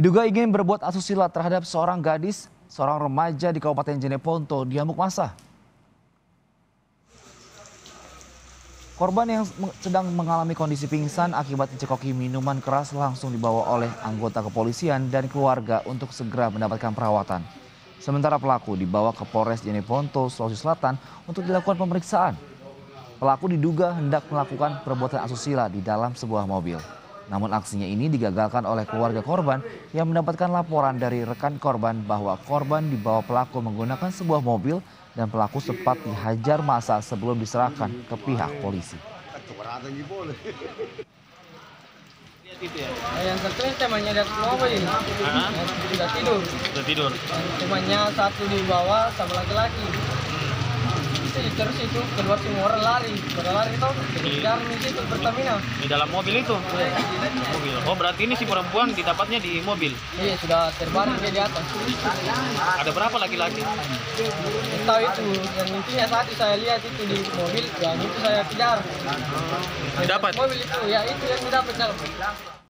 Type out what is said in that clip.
Diduga ingin berbuat asusila terhadap seorang gadis, seorang remaja di Kabupaten Jeneponto diamuk massa. Korban yang sedang mengalami kondisi pingsan akibat dicekoki minuman keras langsung dibawa oleh anggota kepolisian dan keluarga untuk segera mendapatkan perawatan. Sementara pelaku dibawa ke Polres Jeneponto, Sulawesi Selatan untuk dilakukan pemeriksaan. Pelaku diduga hendak melakukan perbuatan asusila di dalam sebuah mobil. Namun aksinya ini digagalkan oleh keluarga korban yang mendapatkan laporan dari rekan korban bahwa korban dibawa pelaku menggunakan sebuah mobil dan pelaku sempat dihajar massa sebelum diserahkan ke pihak polisi. Yang satu temannya dari mobil ini, sudah tidur. Sudah tidur. Temannya satu di bawah sama laki-laki. Terus itu keluar semua orang lari itu kejar di situ Pertamina. Di dalam mobil itu? Mobil. Oh berarti ini si perempuan didapatnya di mobil? Iya sudah terbaring dia di atas. Ada berapa laki-laki? Tahu itu, yang intinya saat saya lihat itu di mobil, yang itu saya kejar. Didapat? Mobil itu, ya itu yang didapat.